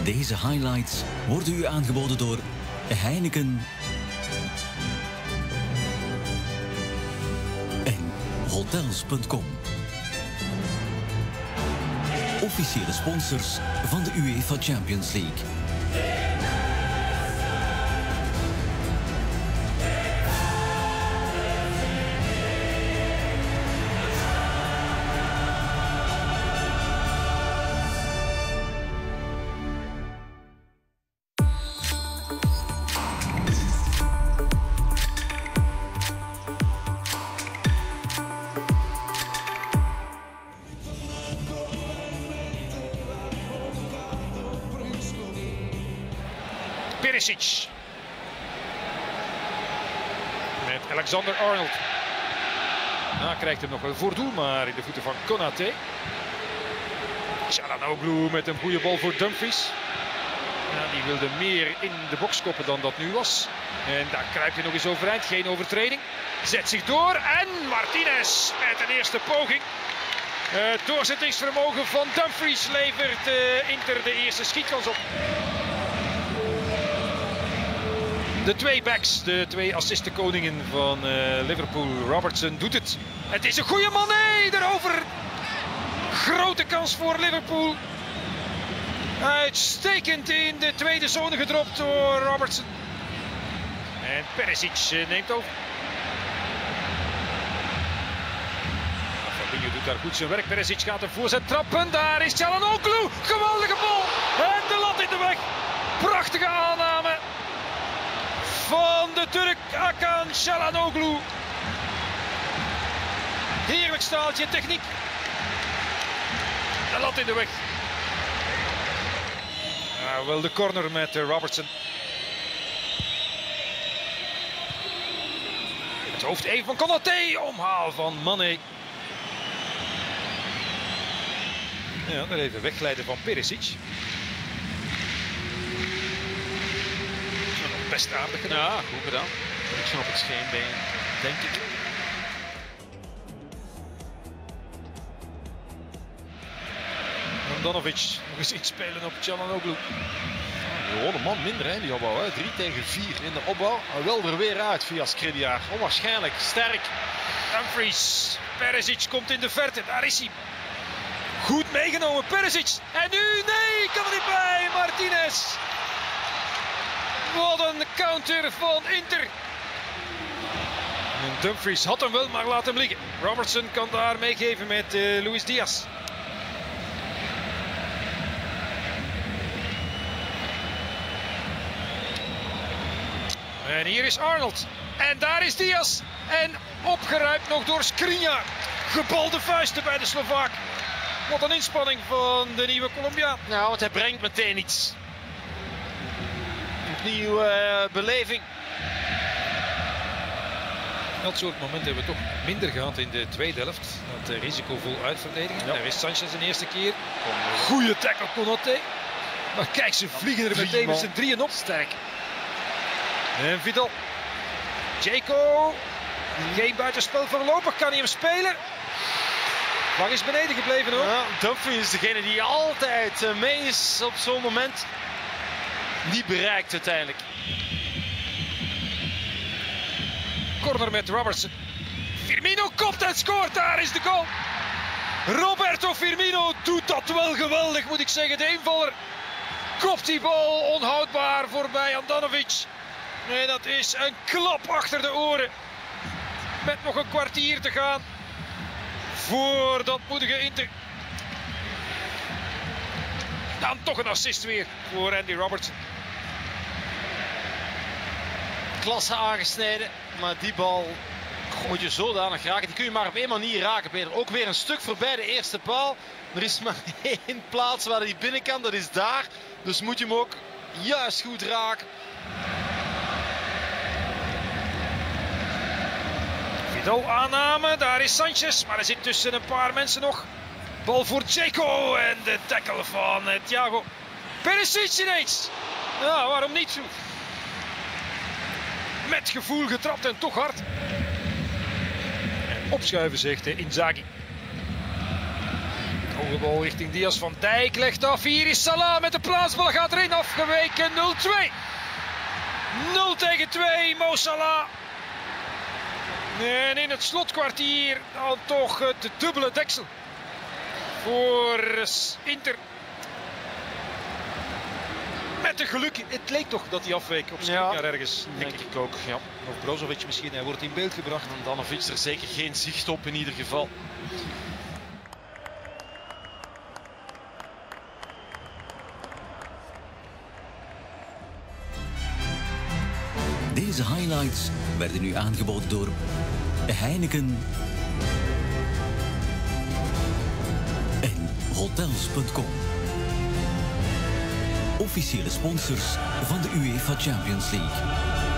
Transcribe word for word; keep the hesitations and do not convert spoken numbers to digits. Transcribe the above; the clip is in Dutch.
Deze highlights worden u aangeboden door Heineken en hotels punt com. Officiële sponsors van de UEFA Champions League. Perisic. Met Alexander Arnold. Nou, krijgt hem nog wel voor doel, maar in de voeten van Konaté. Çalhanoğlu met een goede bal voor Dumfries. Ja, die wilde meer in de box koppen dan dat nu was. En daar kruipt hij nog eens overeind. Geen overtreding. Zet zich door en Martinez met een eerste poging. Het doorzettingsvermogen van Dumfries levert uh, Inter de eerste schietkans op. De twee backs, de twee assistenkoningen van uh, Liverpool. Robertson doet het. Het is een goede man, nee, erover. Grote kans voor Liverpool. Uitstekend in de tweede zone gedropt door Robertson. En Perisic neemt over. Fabinho doet daar goed zijn werk. Perisic gaat een voorzet trappen. Daar is Çalhanoğlu. Geweldige bal. En de lat in de weg. Prachtige aanname van de Turk Hakan Çalhanoğlu. Heerlijk staaltje, techniek. De lat in de weg. Ja, wel de corner met uh, Robertson. Het hoofd even van Konaté. Omhaal van Mané. Ja, dan even wegglijden van Perisic. Best aardig gedaan. Ja, goed gedaan. Beetje op het scheenbeen, denk ik. Handanovic nog eens iets spelen op Çalhanoğlu. Gewoon een man minder hè, die opbouw. Hè. drie tegen vier in de opbouw. Hij wil er weer uit via Skriniar. Onwaarschijnlijk sterk. Dumfries. Perisic komt in de verte. Daar is hij. Goed meegenomen. Perisic. En nu, nee, kan er niet bij. Martinez. Wat een counter van Inter. En Dumfries had hem wel, maar laat hem liggen. Robertson kan daar meegeven met uh, Luis Diaz. En hier is Arnold. En daar is Diaz. En opgeruimd nog door Skriniar. Gebalde vuisten bij de Slovaak. Wat een inspanning van de nieuwe Colombiaan. Nou, want hij brengt meteen iets. Opnieuw uh, beleving. Dat soort momenten hebben we toch minder gehad in de tweede helft. Dat uh, risicovol uitverdedigen. Ja. Daar is Sanchez een eerste keer. Goeie tackle Konaté. Maar kijk, ze vliegen er meteen met z'n drieën op. Sterk. En Vidal. Dzeko. Geen buitenspel voorlopig. Kan hij hem spelen? Lang is beneden gebleven hoor. Ja, Dumfries is degene die altijd uh, mee is op zo'n moment. Die bereikt uiteindelijk. Corner met Robertson. Firmino kopt en scoort. Daar is de goal. Roberto Firmino doet dat wel geweldig, moet ik zeggen. De invaller kopt die bal onhoudbaar voorbij Handanovic. Nee, dat is een klap achter de oren. Met nog een kwartier te gaan voor dat moedige Inter. Dan toch een assist weer voor Andy Robertson. Klasse aangesneden, maar die bal moet je zodanig raken. Die kun je maar op één manier raken, Peter. Ook weer een stuk voorbij de eerste paal. Er is maar één plaats waar hij binnen kan, dat is daar. Dus moet je hem ook juist goed raken. Vidal aanname, daar is Sanchez, maar er zit tussen een paar mensen nog. Bal voor Dzeko en de tackle van Thiago. Perisic ineens. Ja, waarom niet? Met gevoel getrapt en toch hard. En opschuiven zegt Inzaghi. Hoge bal richting Diaz. Van Dijk legt af. Hier is Salah met de plaatsbal. Gaat erin. Afgeweken. nul twee. nul tegen twee. Mo Salah. En in het slotkwartier dan toch het dubbele deksel voor Inter. Met een geluk. Het leek toch dat hij afweek op Skriniar ja, ergens. Denk, denk ik ook. Ja. Of Brozovic misschien. Hij wordt in beeld gebracht. En Danovic er zeker geen zicht op in ieder geval. Deze highlights werden u aangeboden door Heineken en hotels punt com. Officiële sponsors van de UEFA Champions League.